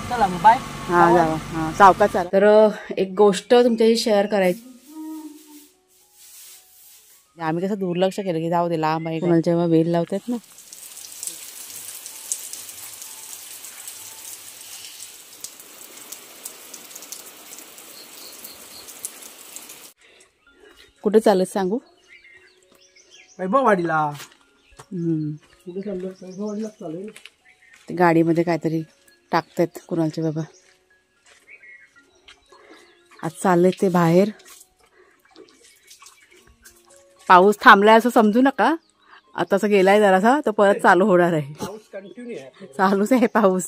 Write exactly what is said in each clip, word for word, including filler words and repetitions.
चला मग बाय. हा जावा. हा सावकाश चाला. तर एक गोष्ट तुमच्याशी शेअर करायची. आम्ही कसं दुर्लक्ष केलं की जाऊ दे लांब आहे. कोणाला जेव्हा वेल लावतात ना कुठे चालत सांगू. वैभववाडीला. हम्म कुठे चाललो. वैभववाडीला चालेल. ते गाडीमध्ये काहीतरी टाकतात कुणालचे बाबा. आज चालले ते बाहेर. पाऊस थांबलाय असं समजू नका. आता असं गेलाय जरासा तर परत चालू होणार आहे. पाऊस कंटिन्यू आहे. चालूच आहे पाऊस.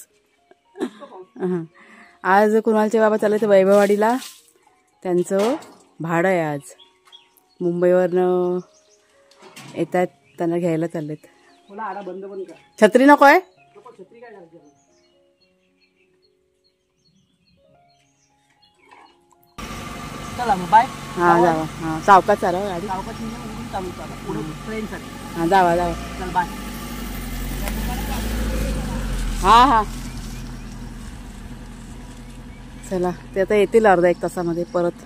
आज कुणालचे बाबा चालले ते वैभववाडीला. त्यांचं भाडं आहे आज. मुंबईवरनं येतात त्यांना घ्यायला चाललेत. मला आडा बंद पण कर. छत्री नको आहे. छत्री काय करायची. चला मग बाय. हा जावा. हा सावकाश चालवा गाडी. सावकाश चालू चालू पुढे ट्रेनसाठी. हा जावा जावा. चल बाय. हा हा चला. ते आता येतील अर्धा एक तासामध्ये परत.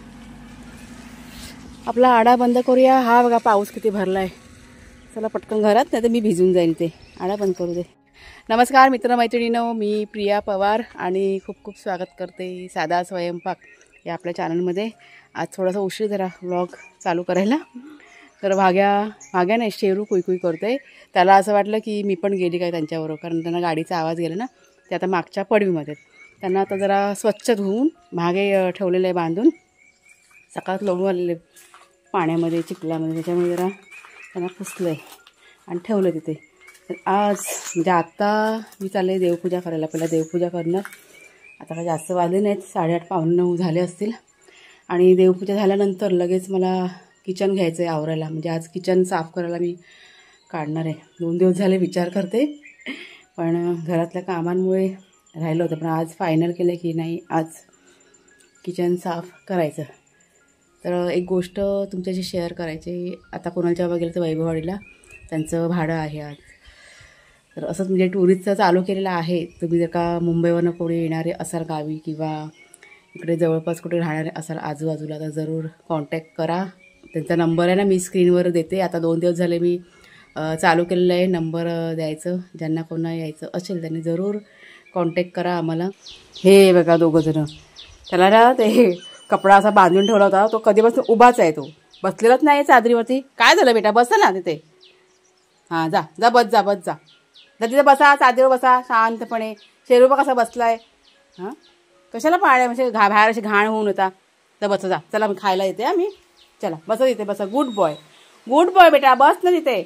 आपला आडा बंद करूया. हा बघा पाऊस किती भरलाय. चला पटकन घरात, नाही तर मी भिजून जाईल. ते आडा बंद करू दे. नमस्कार मित्रमैत्रिणींनो, मी प्रिया पवार आणि खूप खूप स्वागत करते साधा स्वयंपाक या आपल्या चॅनलमध्ये. आज थोडासा उशीर जरा व्लॉग चालू करायला. तर भाग्या भाग्या नाही शेरू कुईकुई करते. त्याला असं वाटलं की मी पण गेली काय त्यांच्याबरोबर, कारण त्यांना गाडीचा आवाज गेला ना. ते आता मागच्या पडवीमध्ये त्यांना आता जरा स्वच्छ धुवून मागे ठेवलेलं आहे बांधून. सकाळत लोळून आलेले पाण्यामध्ये चिखलामध्ये, त्याच्यामुळे जरा त्यांना पुसलं आहे आणि ठेवलं तिथे. तर आज म्हणजे आत्ता मी चालले देवपूजा करायला. पहिला देवपूजा करणार. आता काय जास्त वाजले नाहीत, साडेआठ पावणे नऊ झाले असतील. आणि देवपूजा झाल्यानंतर लगेच मला किचन घ्यायचं आहे आवरायला. म्हणजे आज किचन साफ करायला मी काढणार आहे. दोन दिवस झाले विचार करते, पण घरातल्या कामांमुळे राहिलं होतं. पण आज फायनल केलं की नाही आज किचन साफ करायचं. तर एक गोष्ट तुमच्याशी शेअर करायची. आता कोणाच्या बाबा गेलं तर वैभववाडीला त्यांचं भाडं आहे आज. तर असंच म्हणजे टुरिस्टचं चालू केलेलं आहे. तुम्ही जर का मुंबईवरनं कोणी येणारे असाल गावी किंवा इकडे जवळपास कुठे राहणारे असाल आजूबाजूला, तर जरूर कॉन्टॅक्ट करा. त्यांचा नंबर आहे ना मी स्क्रीनवर देते. आता दोन दिवस झाले मी चालू केलेलं आहे नंबर द्यायचं. ज्यांना कोणा यायचं असेल त्यांनी जरूर कॉन्टॅक्ट करा आम्हाला. हे बघा दोघंजणं, त्याला ना ते कपडा असा बांधून ठेवला होता. तो कधीपासून उभाच आहे. तो बसलेलाच नाही चादरीवरती. काय झालं बेटा, बस ना तिथे. हां जा जा बस जा बस जा जा तिथे बसा, चादरीवर बसा शांतपणे. शेरूबा कसा बसलाय. हां कशाला पाळ्या म्हणजे घा बाहेर अशी घाण होऊन होता. तर बस जा. चला मी खायला येते. आम्ही चला बसा तिथे बसा. गुड बॉय गुड बॉय बेटा बस ना तिथे.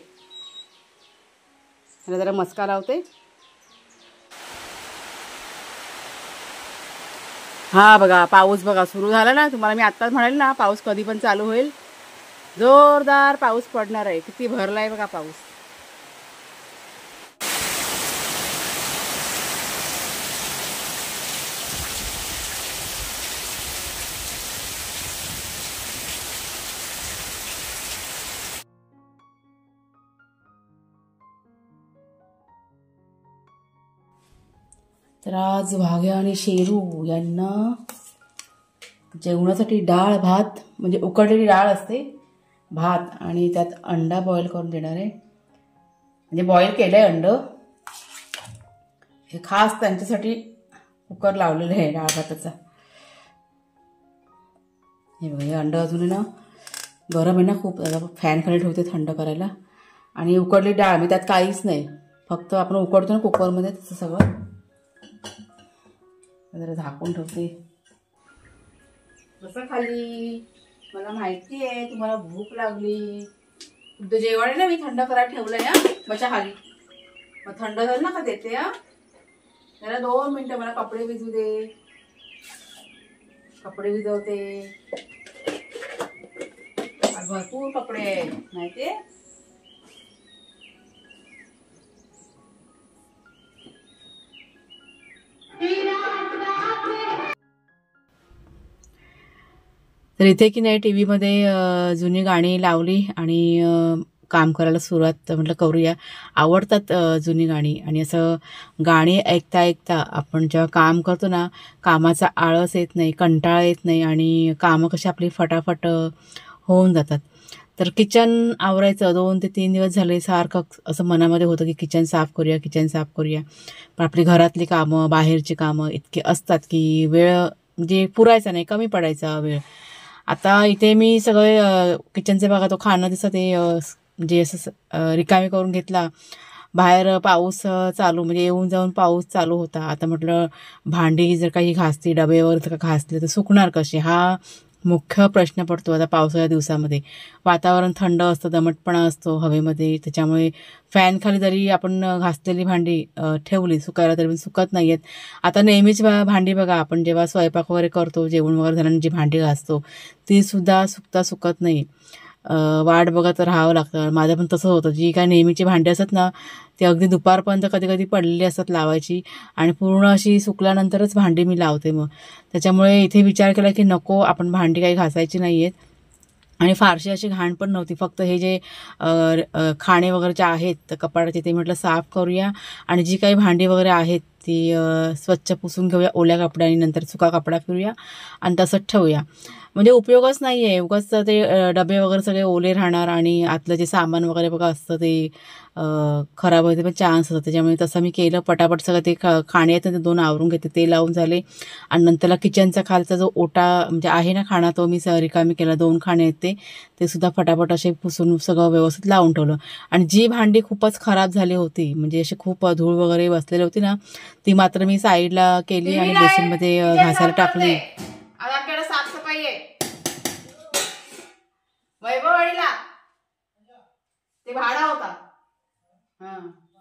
मला जरा मस्का लावते. हा बघा पाऊस बघा सुरू झाला ना. तुम्हाला मी आत्ताच म्हणाले ना पाऊस कधी पण चालू होईल. जोरदार पाऊस पडणार आहे. किती भरलाय बघा पाऊस. तर आज भाग्या आणि शेरू यांना जेवणासाठी डाळ भात, म्हणजे उकडलेली डाळ असते, भात आणि त्यात अंडा बॉईल करून देणार आहे. म्हणजे बॉईल केलं आहे अंड. हे खास त्यांच्यासाठी कुकर लावलेलं आहे डाळ भाताचा. हे बघा हे अंड अजून ना गरम आहे ना खूप. फॅन खाली ठेवते थंड करायला. आणि उकडलेली डाळ मी त्यात काहीच नाही, फक्त आपण उकडतो ना कुकरमध्ये तसं सगळं. जरा झाकून ठेवते. कसं खाली मला माहिती आहे तुम्हाला भूक लागली. तुमचं जेवण आहे ना मी थंड करायला ठेवलंय. हा बशा खाली. मग थंड झालं ना का देते. हा त्याला दोन मिनटं मला कपडे भिजू दे. कपडे भिजवते. भरपूर कपडे आहेत माहितीये. तर इथे की नाही टी व्हीमध्ये जुनी गाणी लावली आणि काम करायला सुरुवात म्हटलं करूया. आवडतात अ, जुनी गाणी आणि असं गाणी ऐकता ऐकता आपण जेव्हा काम करतो ना, कामाचा आळस येत नाही, कंटाळा येत नाही आणि कामं कशी आपली फटाफट अ, होऊन जातात. तर किचन आवरायचं दोन ते तीन दिवस झाले सारखं असं मनामध्ये होतं की किचन साफ करूया, किचन साफ करूया. पण आपली घरातली कामं, बाहेरची कामं इतकी असतात की वेळ म्हणजे पुरायचा नाही, कमी पडायचा वेळ. आता इथे मी सगळे अ, किचनचे बघा तो खाणं दिसतं ते अ, स- म्हणजे असं स- अ, रिकामी करून घेतला. बाहेर अ, पाऊस अ, चालू म्हणजे येऊन जाऊन पाऊस चालू होता. आता म्हटलं भांडी जर काही घासती, डबे वगैरे जर का घासले तर सुकणार कसे? हा मुख्य प्रश्न पडतो आता पावसाळ्या दिवसामध्ये. वातावरण थंड असतं, दमटपणा असतो हवेमध्ये. त्याच्यामुळे फॅनखाली जरी आपण अ, घासलेली भांडी अ, ठेवली सुकायला तरी पण सुकत नाही आहेत. आता नेहमीच भा भांडी बघा आपण जेव्हा स्वयंपाक वगैरे करतो, जेवण वगैरे झाल्यानंतर जी भांडी घासतो, तीसुद्धा सुकता सुकत नाही. अ, वाट बघत राहावं लागतं. माझं पण तसं होतं. जी काही नेहमीची भांडी असतात ना, ती अगदी दुपारपर्यंत कधी-कधी पडलेली असतात लावायची आणि पूर्ण अशी सुकल्यानंतरच भांडी मी लावते मग. त्याच्यामुळे इथे विचार केला की नको आपण भांडी काही घासायची नाही आहेत आणि फारशी अशी घाण पण नव्हती. फक्त हे जे अ, अ, खाणे वगैरेचे आहेत तर कपाटाचे ते म्हटलं साफ करूया आणि जी काही भांडी वगैरे आहेत ती अ, स्वच्छ पुसून घेऊया ओल्या कपड्याने, नंतर सुका कपडा फिरूया आणि तसंच ठेवूया. म्हणजे उपयोगच नाही आहे. उगाच ते अ, डबे वगैरे सगळे ओले राहणार आणि आतलं जे सामान वगैरे बघा असतं ते अ, खराब व्हायचे पण चान्स असतात. त्याच्यामुळे तसं मी केलं पटापट सगळं ते ख खाणे आहेत ना ते दोन आवरून घेते. ते लावून झाले आणि नंतरला किचनचा खालचा जो ओटा म्हणजे आहे ना खाणा तो मी स रिकामी केला. दोन खाणे आहेत ते. ते सुद्धा फटाफट असे पुसून सगळं व्यवस्थित लावून ठेवलं आणि जी भांडी खूपच खराब झाली होती म्हणजे अशी खूप धूळ वगैरे बसलेली होती ना, ती मात्र मी साईडला केली आणि बेसिनमध्ये अ, घासायला टाकली. आज आमच्याकडे साफसफाई आहे. वैभववाडीला ते भाडा होता. हां.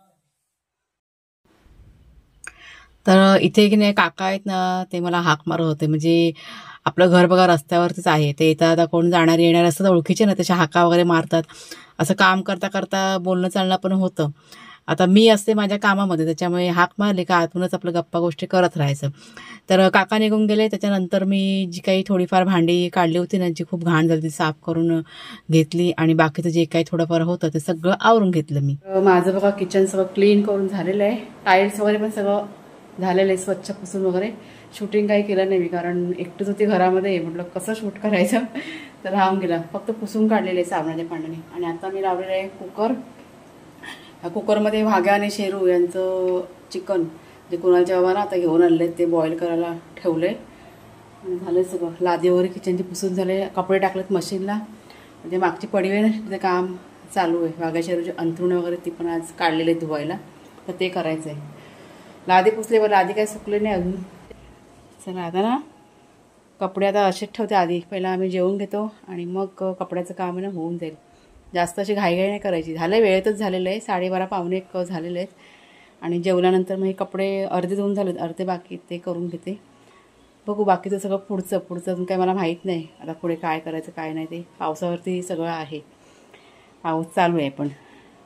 तर इथे की नाही काका आहेत ना, ते मला हाक मारत होते. म्हणजे आपलं घर बघा रस्त्यावरतीच आहे. ते येता आता कोण जाणारे येणारे असतात ओळखीचे ना, त्याच्या हाका वगैरे मारतात. असं काम करता करता बोलणं चालणं पण होतं. आता मी असते माझ्या कामामध्ये त्याच्यामुळे हाक मारली का आतूनच आपलं गप्पा गोष्टी करत राहायचं. तर काका निघून गेले. त्याच्यानंतर मी जी काही थोडीफार भांडी काढली होती ना, जी खूप घाण झाली ती साफ करून घेतली आणि बाकीचं जे काही थोडंफार होतं ते सगळं आवरून घेतलं मी. अ, माझं बघा किचन सगळं क्लीन करून झालेलं आहे. टाईल्स वगैरे पण सगळं झालेलं आहे स्वच्छ पुसून वगैरे. शूटिंग काही केलं नाही मी कारण एकटंच होती घरामध्ये. म्हटलं कसं शूट करायचं तर राहून गेला. फक्त पुसून काढलेले आहे साबणाच्या पाण्याने. आणि आता मी लावलेलं आहे कुकर. ह्या कुकरमध्ये भाग्या आणि शेरू यांचं चिकन जे कुणालच्या बाबा ना आता घेऊन आणले ते बॉईल करायला ठेवले आणि झालं सगळं. लादी वगैरे किचनची पुसून झाले. कपडे टाकलेत मशीनला. म्हणजे मागची पडवी आहे ना तिथे काम चालू आहे. भाग्या शेरूचे अंथरुणे वगैरे ती पण आज काढलेले धुवायला तर ते करायचं आहे. लादी पुसले पण लादी काही सुकले नाही अजून. चला आता ना कपडे आता असेच ठेवते आधी. पहिला आम्ही जेवून घेतो आणि मग कपड्याचं काम आहे ना होऊन जाईल. जास्त अशी घाईघाई नाही करायची. झालं वेळेतच झालेलं आहे. साडेबारा पावणे एक झालेले आहेत आणि जेवल्यानंतर मग हे कपडे अर्धे धुवून झालेत अर्धे बाकी ते करून घेते. बघू बाकीचं सगळं पुढचं पुढचं अजून काही मला माहीत नाही. आता पुढे काय करायचं काय नाही ते पावसावरती सगळं आहे. पाऊस चालू आहे पण.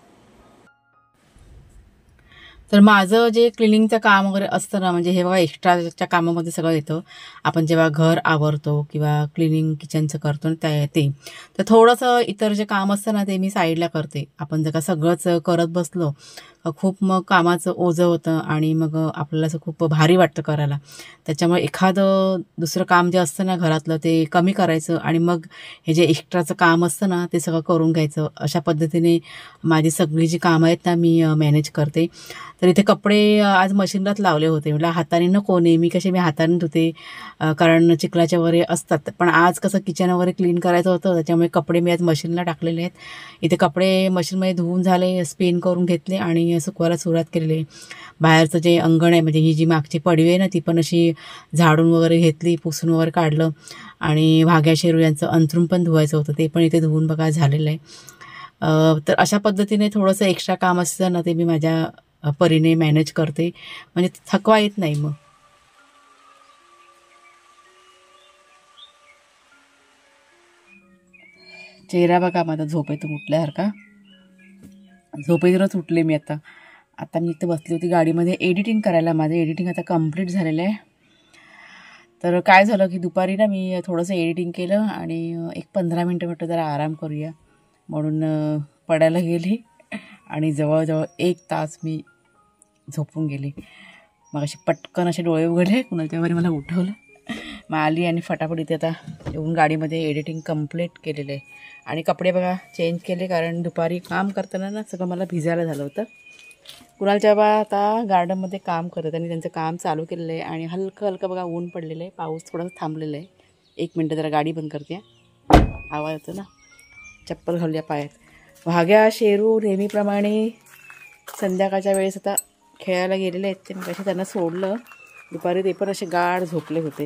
तर माझं जे क्लिनिंगचं काम वगैरे असतं ना म्हणजे हे बघा एक्स्ट्राच्या कामामध्ये सगळं येतं. आपण जेव्हा घर आवरतो किंवा क्लिनिंग किचनचं करतो ना त्या ते तर थोडंसं इतर जे काम असतं ना ते मी साईडला करते. आपण जर का सगळंच करत बसलो खूप मग कामाचं ओझं होतं आणि मग आपल्याला असं खूप भारी वाटतं करायला. त्याच्यामुळे एखादं दुसरं काम जे असतं ना घरातलं ते कमी करायचं आणि मग हे जे एक्स्ट्राचं काम असतं ना ते सगळं करून घ्यायचं. अशा पद्धतीने माझी सगळी जी कामं आहेत ना मी मॅनेज करते. तर इथे कपडे आज मशीनलाच लावले होते. म्हटलं हाताने नको नेहमी कसे मी हाताने धुते कारण चिखलाच्या वगैरे असतात. पण आज कसं किचन वगैरे क्लीन करायचं होतं त्याच्यामुळे कपडे मी आज मशीनला टाकलेले आहेत. इथे कपडे मशीनमध्ये धुवून झाले स्पिन करून घेतले आणि सुकवायला सुरुवात केलेली आहे. बाहेरचं जे अंगण आहे म्हणजे ही जी मागची पडवी आहे ना ती पण अशी झाडून वगैरे घेतली पुसून वगैरे काढलं आणि भाग्या शेरू यांचं अंथरूण पण धुवायचं होतं ते पण इथे धुवून बघा झालेलं आहे. तर अशा पद्धतीने थोडंसं एक्स्ट्रा काम असतं ना ते मी माझ्या परीने मॅनेज करते म्हणजे थकवा येत नाही मग. चेहरा बघा माझा झोपेतून उठल्यासारखा. झोपेतूनच उठले मी आता. आता मी इथं बसली होती गाडीमध्ये एडिटिंग करायला. माझं एडिटिंग आता कंप्लीट झालेलं आहे. तर काय झालं की दुपारी ना मी थोडंसं एडिटिंग केलं आणि एक पंधरा मिनटं म्हटलं जरा आराम करूया म्हणून पडायला गेली आणि जवळजवळ एक तास मी झोपून गेली. मग अशी पटकन असे डोळे उघडले, कुणाच्या वरी मला उठवलं. मग आली आणि फटाफट इथे आता येऊन गाडीमध्ये एडिटिंग कंप्लीट केलेलं आहे. आणि कपडे बघा चेंज केले, कारण दुपारी काम करताना ना सगळं मला भिजायला झालं होतं. कुणालच्या बा आता गार्डनमध्ये काम करत आणि त्यांचं काम चालू केलेलं आहे आणि हलकं हलकं बघा ऊन पडलेलं आहे, पाऊस थोडासा थांबलेला आहे. एक मिनटं जरा गाडी बंद करते, आवाज येतो ना, चप्पल घालूया पायात. भाग्या शेरू नेहमीप्रमाणे संध्याकाळच्या वेळेस आता खेळायला गेलेले आहेत. ते मग त्यांना सोडलं दुपारी, ते पण असे गाढ झोपले होते.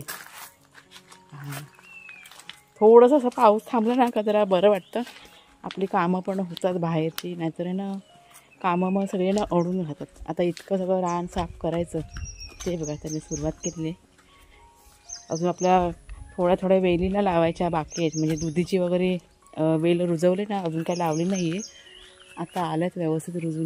थोडंसं असं पाऊस थांबला ना का जरा बरं वाटतं, आपली कामं पण होतात बाहेरची, नाहीतर आहे ना कामं मग सगळे ना अडून राहतात. आता इतकं सगळं रान साफ करायचं ते बघा त्यांनी सुरुवात केलेली आहे. अजून आपल्या थोड्या थोड्या वेलीला लावायच्या बाकी आहेत, म्हणजे दुधीची वगैरे वेल रुजवले ना, अजून काही लावली नाही आहे, आता आल्यात व्यवस्थित रुजून.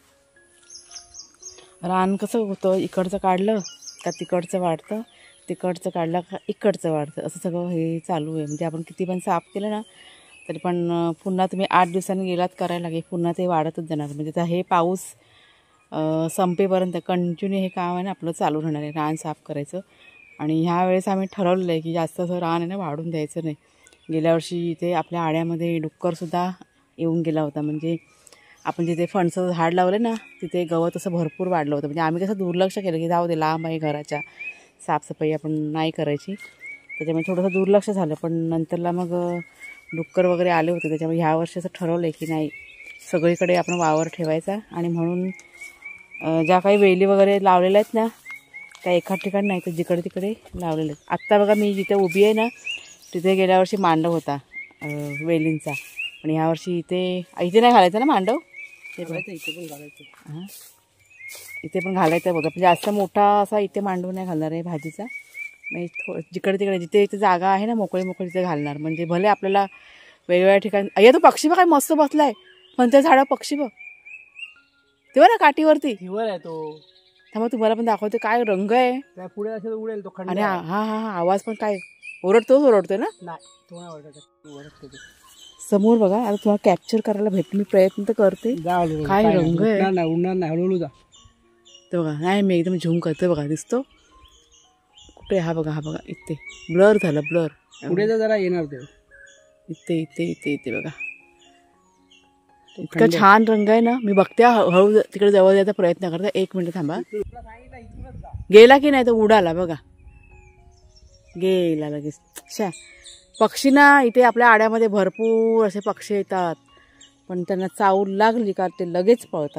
रान कसं होतं, इकडचं काढलं का तिकडचं वाढतं, तिकडचं काढलं का इकडचं वाढतं, असं सगळं हे चालू आहे. म्हणजे आपण किती पण साफ केलं ना तरी पण पुन्हा तुम्ही आठ दिवसांनी गेलात करायला लागेल, पुन्हा ते वाढतच जाणार. म्हणजे आता हे पाऊस संपेपर्यंत कंटिन्यू हे काम आहे ना आपलं चालू राहणार आहे, रान साफ करायचं. आणि ह्या वेळेस आम्ही ठरवलेलं आहे की जास्त असं रान आहे ना वाढून द्यायचं नाही. गेल्या वर्षी इथे आपल्या आड्यामध्ये डुक्करसुद्धा येऊन गेला होता. म्हणजे आपण जिथे फणसाचं झाड लावलं ना तिथे गवत असं भरपूर वाढलं होतं. म्हणजे आम्ही कसं दुर्लक्ष केलं की जाऊ दे, लांब आहे घराच्या, साफसफाई आपण नाही करायची, त्याच्यामुळे थोडंसं दुर्लक्ष झालं. पण नंतरला मग डुक्कर वगैरे आले होते, त्याच्यामुळे ह्या वर्षी असं ठरवलं आहे की नाही सगळीकडे आपण वावर ठेवायचा. आणि म्हणून ज्या काही वेली वगैरे लावलेल्या आहेत ना त्या एका ठिकाणी नाही तर जिकडे तिकडे लावलेले आहेत. आत्ता बघा मी जिथे उभी आहे ना तिथे गेल्या वर्षी मांडव होता वेलींचा, आणि ह्या वर्षी इथे इथे नाही घालायचं ना मांडव, ते बघायचं इथे पण घालायचं. हां इथे पण घालायचं बघा, म्हणजे जास्त मोठा असा इथे मांडव नाही घालणार आहे भाजीचा. म्हणजे थोडं जिकडे तिकडे जिथे इथे जागा आहे ना मोकळी मोकळी तिथे घालणार, म्हणजे भले आपल्याला वेगवेगळ्या ठिकाणी. अय्या तो पक्षी बघ काय मस्त बसलाय, पण त्या झाडा पक्षी बघ तेव्हा ना काठीवरती हिवर आहे तो. थांबा तुम्हाला पण दाखवते, काय रंग आहे त्या पुढे असेल उडेल तो खंड. आणि हा हा हा आवाज पण काय ओरडतोच ओरडतोय ना. नाही तो नाही ओरडत, ओरडतो समोर बघा. आता तुम्हाला कॅप्चर करायला भेटते, मी प्रयत्न तर करते. काय रंग आहे, नाही उडणार नाही, हळूहळू जा. तर बघा नाही मी एकदम झूम करते बघा, दिसतो कुठे, हा बघा हा बघा इथे ब्लर झालं, ब्लर पुढे जरा येणार ते, इथे इथे इथे इथे बघा, इतका छान रंग आहे ना. मी बघते हळू तिकडे जवळ जायचा प्रयत्न करते. एक मिनिट थांबा, गेला की नाही तर उडाला बघा, गेला लगेच. शा पक्षी ना इथे आपल्या आड्यामध्ये भरपूर असे पक्षी येतात, पण त्यांना चावूल लागली का ते लगेच पळतात.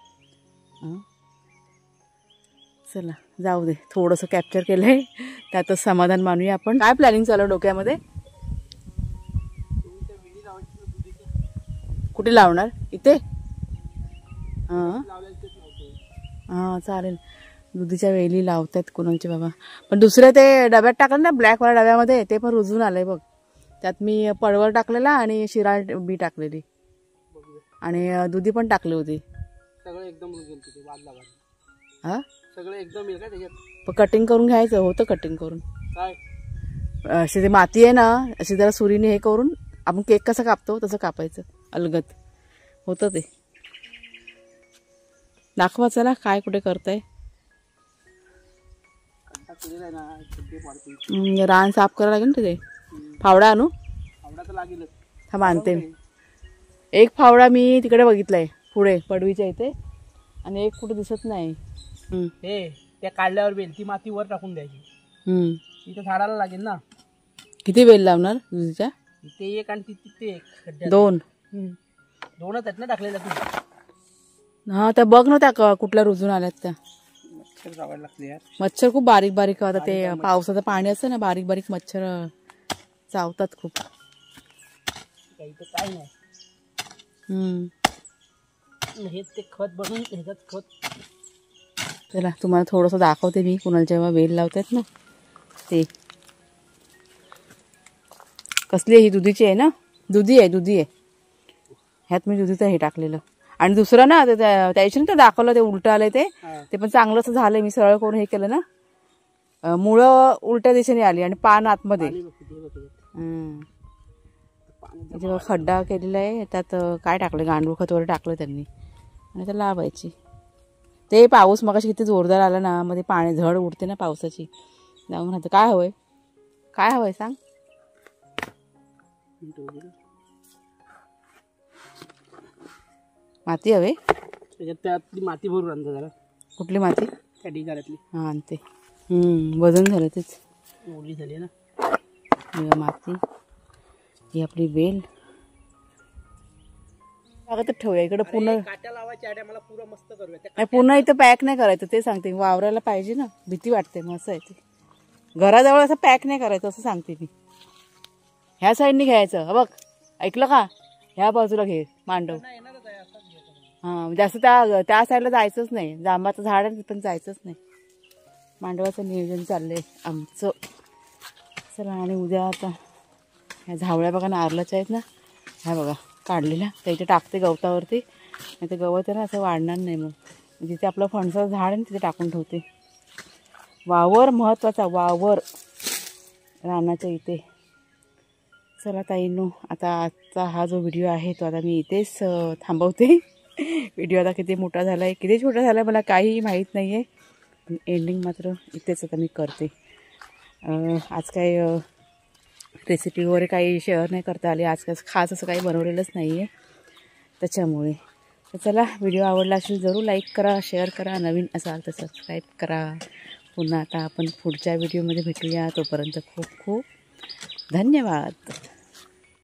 चला जाऊ दे, थोडंसं कॅप्चर केलं आहे त्यातच समाधान मानूया आपण. काय प्लॅनिंग चालू डोक्यामध्ये, कुठे लावणार, इथे? हां हां चालेल, दुधीच्या वेली लावतात कोणाचे बाबा. पण दुसरे ते डब्यात टाकलं ना ब्लॅकवाल्या डब्यामध्ये, ते पण रुजून आलंय बघ. त्यात मी पडवळ टाकलेला आणि शिराळ बी टाकलेली आणि दुधी पण टाकली होती. सगळं एकदम रुजून तिथे वाढला वाढला. हां सगळं एकदम येईल का त्याच्यात? पण कटिंग करून घ्यायचं होतं, कटिंग करून काय अशी ते माती आहे ना अशी जरा सुरीने हे करून आपण केक कसं कापतो तसं कापायचं, अलगत होतं ते. दाखवा चला काय कुठे करताय. रान साफ करायला लागेल ना तिथे. फावडा आणू, फावडा तर लागेलच. हा मानते. एक फावडा मी तिकडे बघितलाय पुढे पडवीच्या इथे, आणि एक कुठे दिसत नाही. हे त्या काढल्यावर बेल ती माती वर टाकून द्यायची. हम्म इथे झाडाला लागेल ना. किती वेल लावणार तुझ्या? ते एक आणि तिथे एक, दोन. दोनच आहेत ना टाकलेल्या तू. हा त्या बघ ना त्या कुठल्या रुजून आल्यात त्या. मच्छर चावायला लागले यार. मच्छर खूप बारीक बारीक, आता ते पावसाचं पाणी असतं ना, बारीक बारीक मच्छर चावतात खूप. काही तर काय नाही. हम्म हे ते खत बनवून ह्याच्यात खत. चला तुम्हाला थोडंसं दाखवते मी, कुणाला जेव्हा वेल लावतात ना ते. कसली आहे ही? दुधीची आहे ना, दुधी आहे दुधी आहे. ह्यात मी दुधीचं हे टाकलेलं. आणि दुसरं ना ते त्याशी ना ते दाखवलं ते उलटं आलंय ते ते पण चांगलंच झालंय. मी सरळ करून हे केलं ना, मुळं उलट्या दिशेने आली आणि पान आतमध्ये. इथे बघा खड्डा केलेला आहे, त्यात काय टाकलं, गांडूळ खत वगैरे टाकलं त्यांनी आणि त्याला लावायची. ते पाऊस मगाशी किती जोरदार आला ना, मध्ये पाणी झड उडते ना पावसाची. जाऊन राहतं. काय हवंय, काय हवंय सांग. माती हवे, त्याच्यात त्यातली माती भरून आणतो जरा. कुठली माती? त्या ढिगाऱ्यातली. हां आणते. वजन झालं तेच, ओली झाली ना माती. ही आपली बेल तर ठेवूया इकडे. पूर्ण काट्या लावायच्या आड्या मला पुरा मस्त करूया. नाही पुन्हा इथं पॅक नाही करायचं, ते सांगते. वावरायला पाहिजे ना, भीती वाटते. मस्त आहे ते. घराजवळ असं पॅक नाही करायचं असं सांगते मी. ह्या साईडनी घ्यायचं. बघ ऐकलं का, ह्या बाजूला घे मांडव. हां जास्त त्या त्या साईडला जायचंच नाही. जांबाचं झाड आहे पण जायचंच नाही. मांडवाचं नियोजन चाललंय आमचं. चला आणि उद्या आता ह्या झावळ्या बघा नारळाच्या आहेत ना, ह्या बघा काढलेल्या, त्या इथे टाकते गवतावरती. नाही तर गवत आहे ना असं वाढणार नाही. मग जिथे आपलं फणसाचं झाड आहे ना तिथे टाकून ठेवते. वावर महत्त्वाचा, वावर रानाच्या इथे. चला ताईंनो, आता आजचा हा जो व्हिडिओ आहे तो आता मी इथेच थांबवते. व्हिडिओ आता किती मोठा झाला आहे, किती छोटा झाला आहे मला काही माहीत नाही आहे, पण एंडिंग मात्र इथेच आता मी करते. आज काय रेसिपी वगैरे काही शेअर नाही करता आली. आज काय खास असं काही बनवलेलंच नाही आहे त्याच्यामुळे. तर चला, व्हिडिओ आवडला असेल जरूर लाईक करा, शेअर करा, नवीन असाल तर सबस्क्राईब करा. पुन्हा आता आपण पुढच्या व्हिडिओमध्ये भेटूया. तोपर्यंत खूप खूप धन्यवाद.